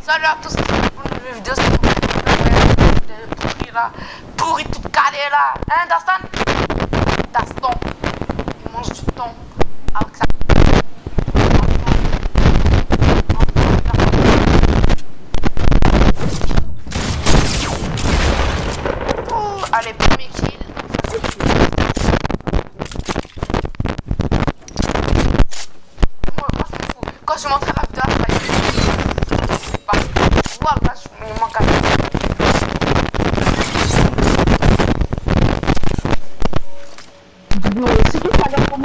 Salut à tous pour une nouvelle vidéo. Pourri là, pourri tout calé là. Hein, Dastan? Dastan, il mange du thon avec ça. Oh, allez, premier kill. Moi, je m'en fous. Quand je montre la vidéo, voilà, je manque à c'est que ça a l'air pour moi.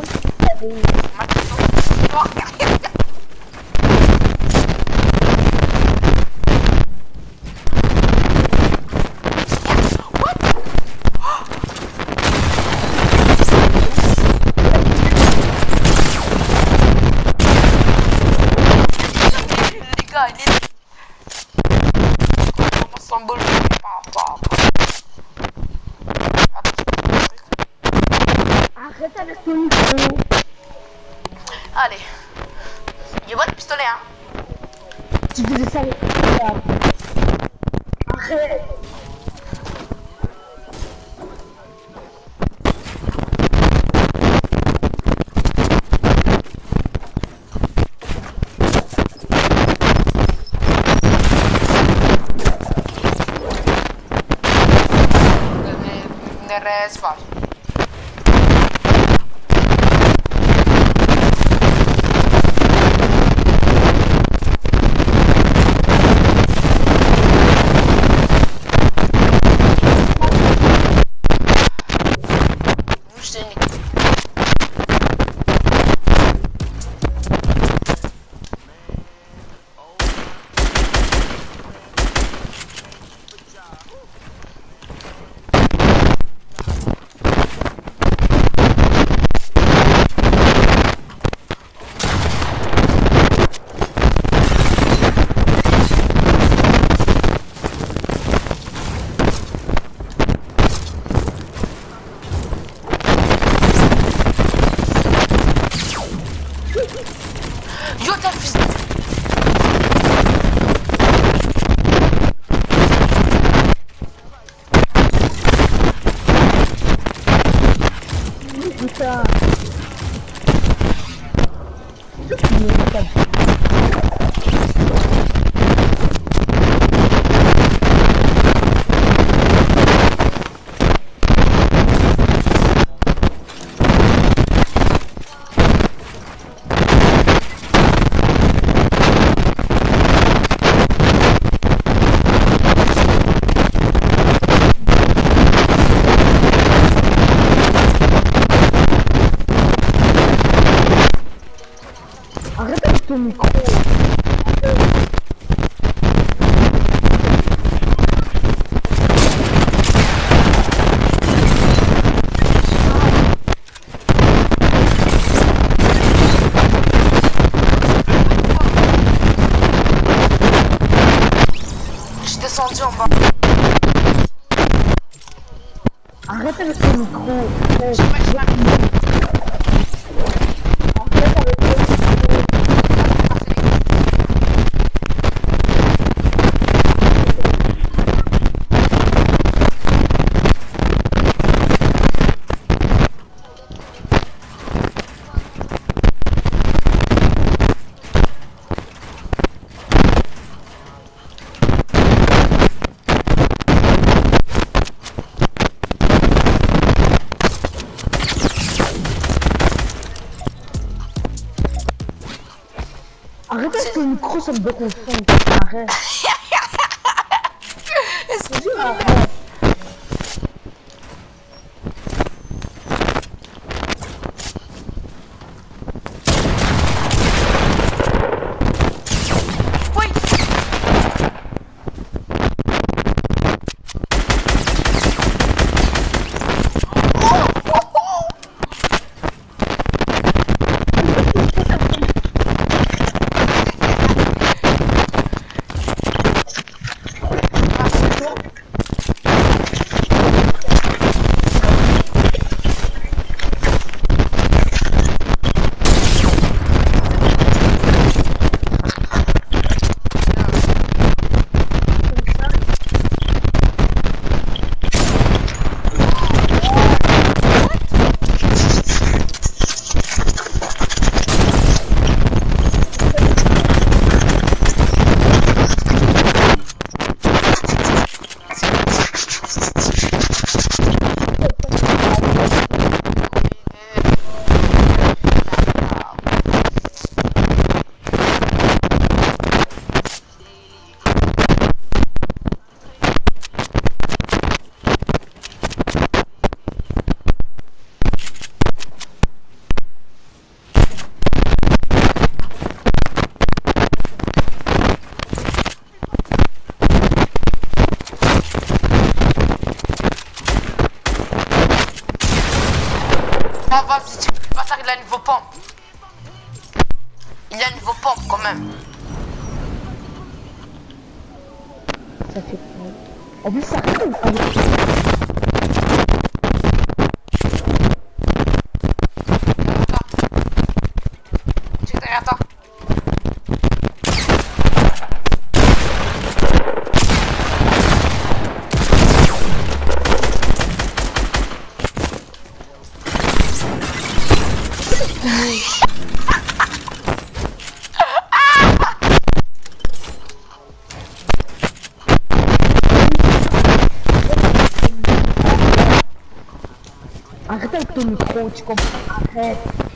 Les gars, il est... On s'emballe. Arrête avec ton micro. Allez. Il y a votre pistolet, hein. Tu faisais ça avec arrête. Ne reste pas. Yo, t'as fils de... Putain. Arrête avec ton micro. Je suis descendu en bas. Arrête avec ton micro. Arrête avec ton micro, ça me bloque au fond. Arrête. Arrête. Oui. vas-y, tu bâtard, il a une niveau pompe. Il a une niveau pompe quand même. Ça fait peur. En plus, ça arrive avec... Tu es derrière toi. Arrête avec ton micro, tu comprends? Arrête.